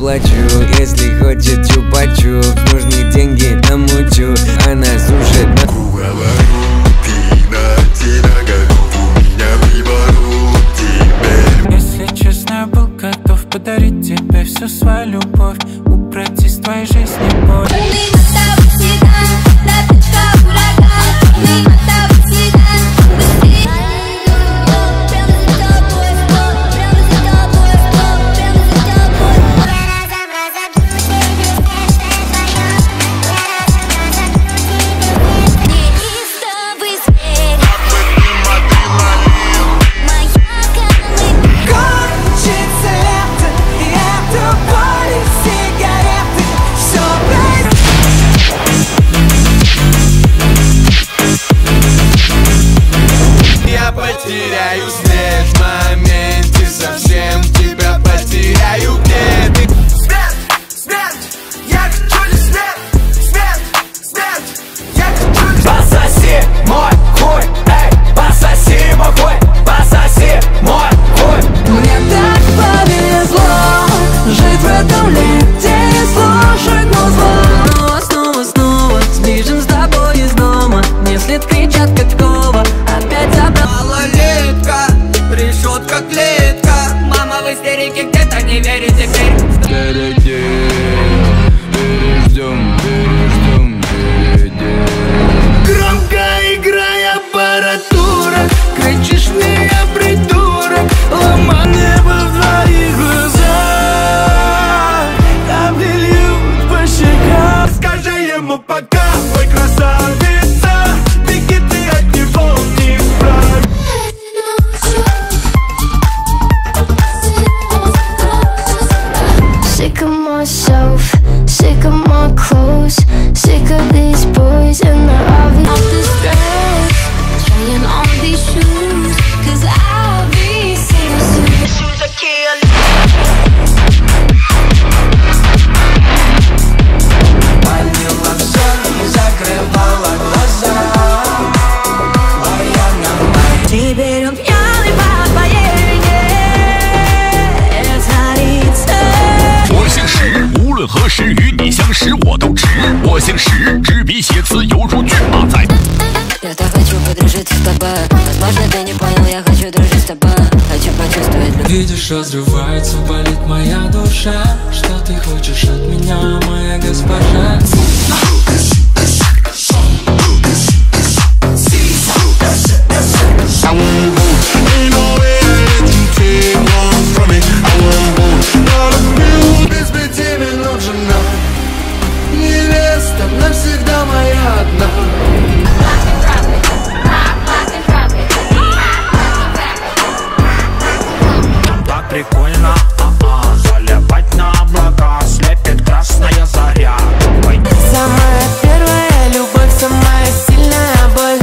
заплачу. Если хочет чупа-чуп, нужны деньги намучу. Она слушает на Если честно, я был готов подарить тебе всю свою любовь, убрать из твоей жизни боль. Потеряю след в моменте, совсем тебя потеряю. Где ты? Смерть, смерть, я хочу лишь смерть, смерть, смерть, я хочу лишь... Пососи мой хуй, эй, пососи мой хуй, пососи мой хуй. Мне так повезло жить в этом лете и слушать музло. Снова сбежим с тобой из дома, не след кричат Качкова, опять забрал. Решетка, клетка. Мама в истерике, где-то не верит теперь. Впереди переждем, переждем, впереди. Громко играй аппаратура, кричишь мне, я придурок. Лома небо в твоих глазах, капли льют по щекам. Скажи ему пока, ой, красавица, беги ты от него, не враг. Sick of myself, sick of my clothes, sick of these boys and the obvious stress. Trying on these shoes, cause I'll be single soon. Shoes are killing. Манила все и закрывала глаза, а я на Теперь он пьяный по твоей вине царица. 我姓石，无论何时与你相识我都值。我姓石，执笔写词犹如骏马在。 Я так хочу подружиться с тобой. Возможно, ты не понял, я хочу дружить с тобой. Хочу почувствовать любовь. Видишь, разрывается, болит моя душа. Что ты хочешь от меня, моя госпожа? без 5 минут жена, невеста навсегда моя одна. Так прикольно, заливать на облака, слепит красная заря. Самая первая любовь, самая сильная боль.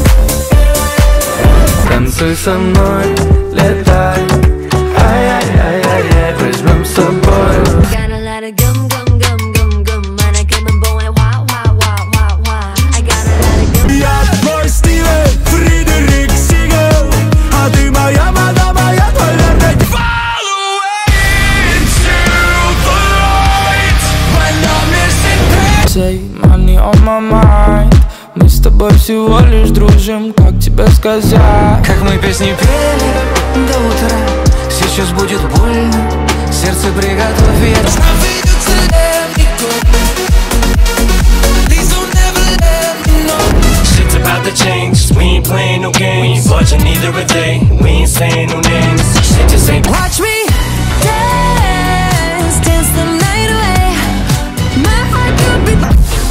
Танцуй со мной, летай, ай-яй-яй-яй, возьмем с собой. Got a lot of gum, gum, gum, gum, gum. Man, I come and boy, wah, wah, wah, wah, wah. I got a lot of gum. Я твой Стивен Фредерик Сигел, а ты моя вода, моя твоя верность. Follow into the light, my number is Say money on my mind. Мы с тобой всего лишь дружим, как тебе сказать? Как мы песни пели до утра, сейчас будет больно, сердце приготовь ветер. Shit's about to change, we ain't playing no games. We ain't budging either a day, we ain't saying no names. Shit just ain't. Watch me dance, dance the night away. My heart could be.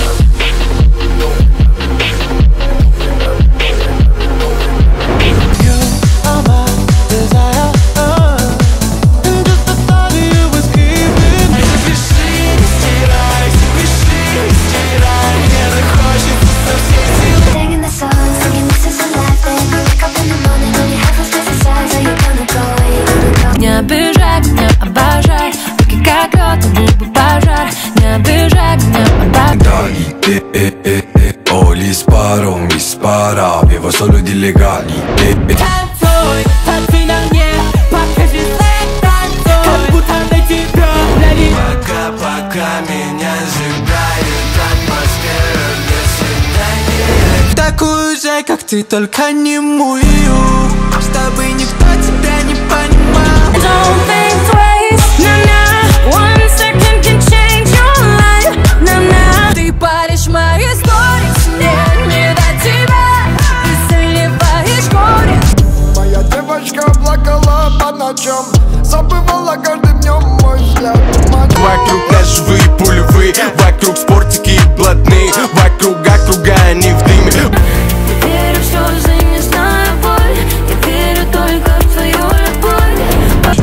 you are my desire, and just the thought of you was keeping me. Запиши, не стирай, мне хочется со всей силы. Singing the song, singing this is a life. Then you wake up in the morning, only half of this is sad. So you're gonna go, you're gonna go. Не ты только не мой юг. С тобой никто тебя не понимал. Don't think twice, nah-nah. One second can change your life, nah-nah. Ты паришь мои сторис, мне не до тебя. Ты заливаешь горе. Моя девочка плакала по ночам, забывала каждым днем мой взгляд. Вокруг ножевые пулевые, вокруг спортики и блатные, вокруг округа они в дыме. Я верю в слезы, не знаю боль. Я верю только в твою любовь.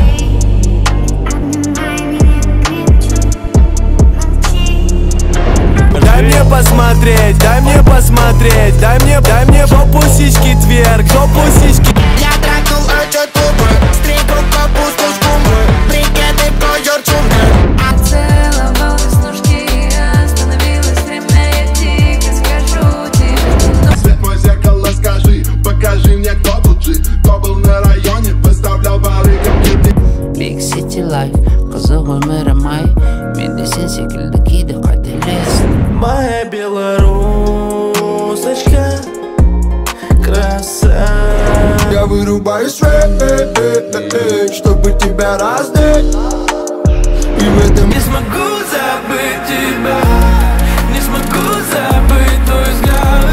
Дай мне посмотреть, дай мне посмотреть, дай мне жопу сиськи тверк, жопу сиськи. Я тракнул эти трубы, стригу капусту с кумбры, брикеты пройдет чумбы. Целовал веснушки, остановилось время, я тихо скажу тебе. Свет мой зеркало, скажи, покажи мне, кто тут жив, кто был на районе, выставлял барыгам кирпич. Big City Life, козовый мэр май, медицин секретки до кателес. Моя белорусочка, краса. Я вырубаю свет, чтобы тебя раздеть. И в этом Не смогу забыть тебя, не смогу забыть твой взгляд.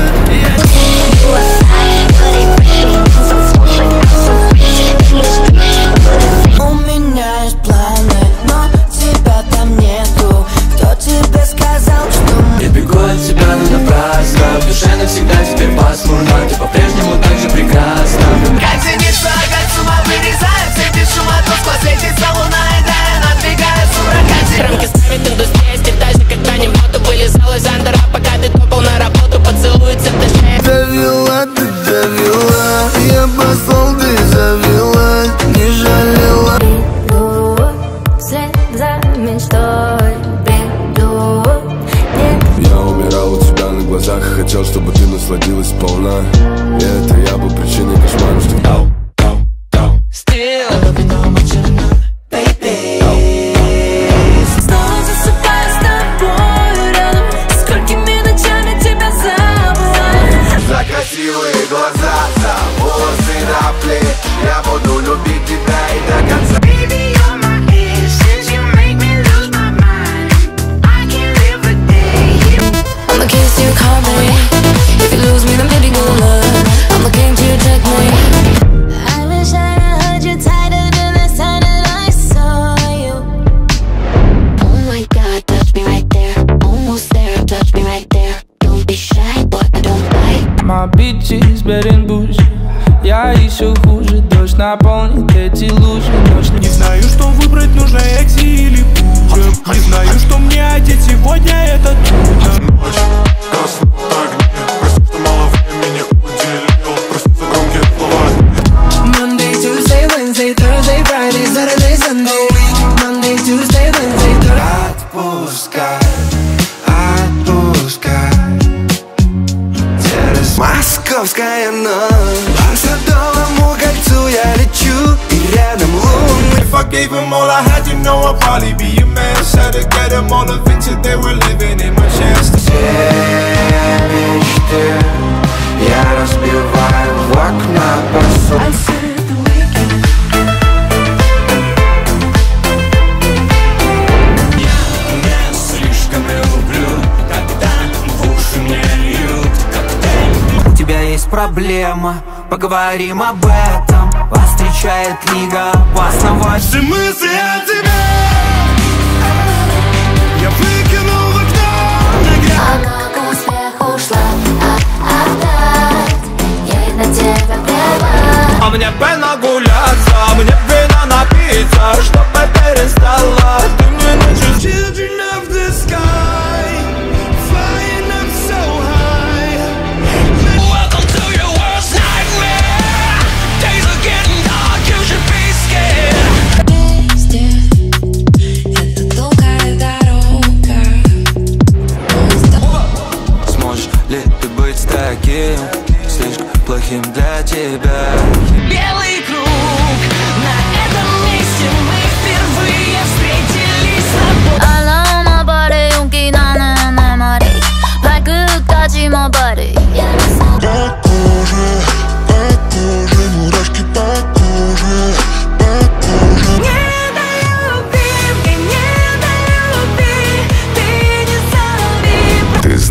У меня есть планы, но тебя там нету. Кто тебе сказал, что Я бегу от тебя, но напрасно. В душе навсегда теперь пасмурно. Ты по-прежнему так же прекрасна. как зеница, как с ума вырезается, без шума тускло светится луна, и да, надвигается ураган. Рамки ставит индустрия, стиль когда не в моду. Вылезал из андера, пока ты топал на работу. Поцелуется в душе. Довела, ты довела, я послал, ты завелась, не жалела. бреду, вслед за мечтой бреду. Я умирал у тебя на глазах и хотел, чтобы ты насладилась сполна. И это я был причиной кошмара, что Снова засыпаю с тобой рядом. Сколькими ночами тебя забыла. за красивые глаза, за волосы на плечи, я буду любить тебя и до конца. Baby, you're my ace, since you make me lose my mind. I can't live a day. I'm the kiss to your company. If you lose me, then baby, good luck. I'm the king to your checkmate. I wish I heard you tighter the last time that I saw you. Oh my God, touch me right there. Almost there, touch me right there. Don't be shy, boy, I don't bite. My bitches bed and bougie. Я еще хуже, дождь наполнит эти лужи. Не знаю, что выбрать, нужно экси или пуля. Не знаю, что мне одеть сегодня, это трудно. Ночь, гаснут огни, прости, что мало времени уделил, прости за громкие слова. Monday, Tuesday, Wednesday, Thursday, Friday, Saturday, Sunday. Monday, Tuesday, Wednesday, Thursday. Отпускай, отпускай. Московская ночь. По Садовому кольцу я лечу, и рядом лунный. If I gave him all I had, you know I'd probably be a man. Said to get them all evicted, they were living in my chance. Все мечты я разбиваю в окна посуд. У тебя есть проблема, поговорим об этом. Вас встречает лига опасного. Все мысли о тебе я выкинул в окно. Она к успеху ушла, отдать ей на тебя плевать. А мне бы нагуляться, мне вина напиться, чтобы перестала ты мне ночью. Children of the sky, flying up so high. Welcome to your worst nightmare. Days are getting dark, you should be scared. Вместе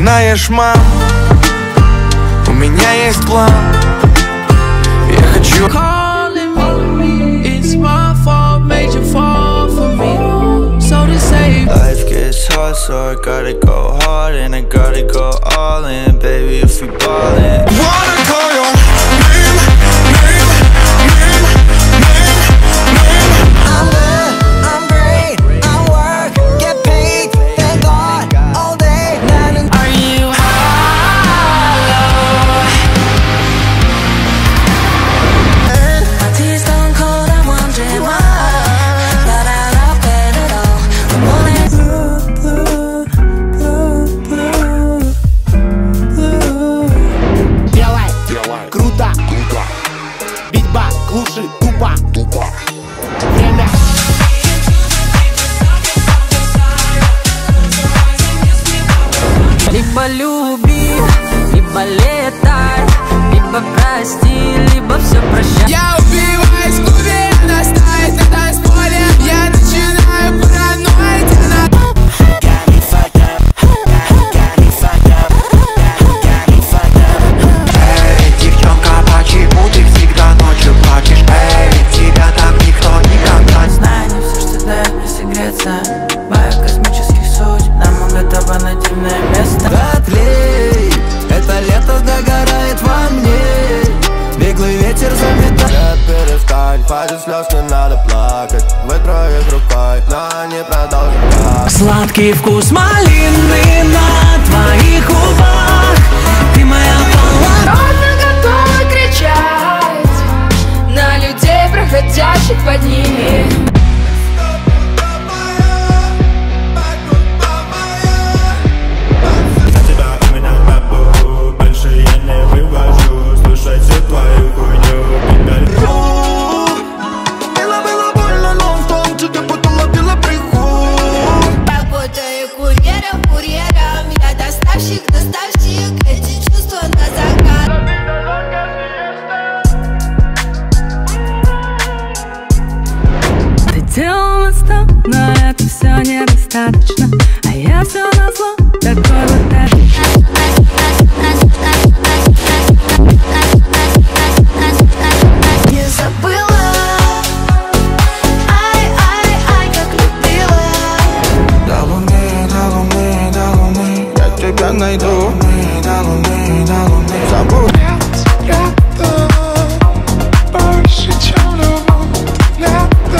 Знаешь, мам, у меня есть план. Я хочу... Life gets hard, so I gotta go hard and I gotta go all in, baby, if we ballin'. Wanna call your I'm good, I'm great, I work, get paid, thank God, all day. Are you My tea's gone cold, I'm wondering why. But I love it at all. The morning's Делай, круто, битва глуши, тупо. Время. либо люби, либо летай, либо прости, либо все прощай. Я убиваюсь в клубе, она стоит на танцполе. Я начинаю параноить, она... Эй, девчонка, почему ты всегда ночью плачешь? Эй, тебя так никто никогда. Знаю, не все, что дает мне согреться. Баю космических судеб, нам готово на дивное место. Отлей, это лето догорает во мне. Беглый ветер заметает. Нет, перестань, хватит слез, не надо плакать. Вытроить рукой, но не продолжим. Сладкий вкус малины на твоих губах. Ты моя палата. Родно готова кричать на людей, проходящих под ними. За тебя именно бабу, больше я не вывожу. Слушай всю твою хуйню, Было больно, но в том, что ты потом ловила приход. Работаю курьером, я доставщик, эти чувства на закат. Ты делала стоп, но это все недостаточно. А я все назло, такой вот это. Не забыла, ай, как любила. До луны, до луны, до луны я тебя найду. До луны, до луны забудь. Больше, чем любовь, надо.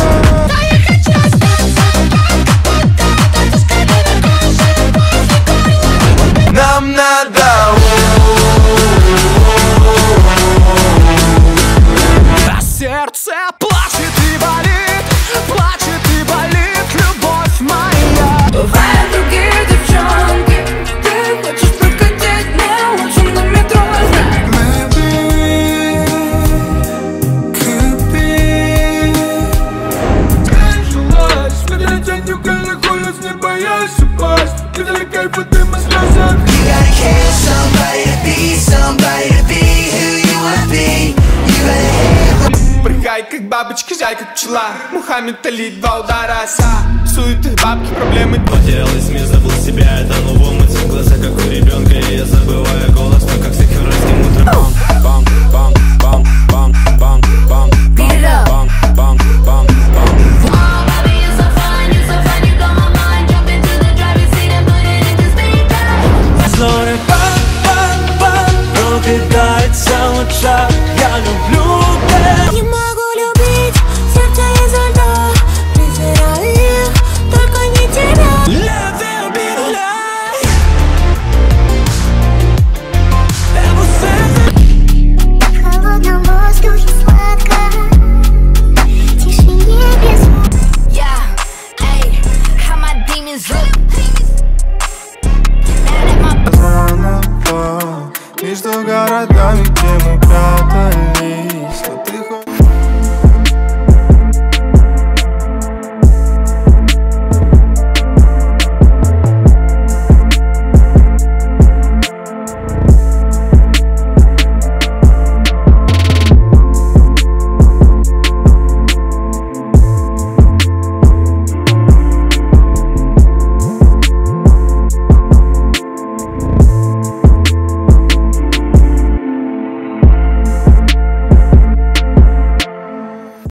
Нам надо. А сердце плачет и болит любовь моя. Бывают другие девчонки, ты хочешь прокатить меня лучше на метро, Смотри тенью, как улиц, не боясь упасть. Видели кайф от дыма слезок. You gotta have somebody to be who you wanna be. You gotta have. Прыгай, как бабочка, зай, как пчела. Мухаммед Али, 2 удара оса. Суеты, бабки, проблемы. Потерялась мир, забыл себя, я тону в омуте. Глаза как у ребенка, и я забываю голос, но как с февральским утром. Бам, бам, бам, бам.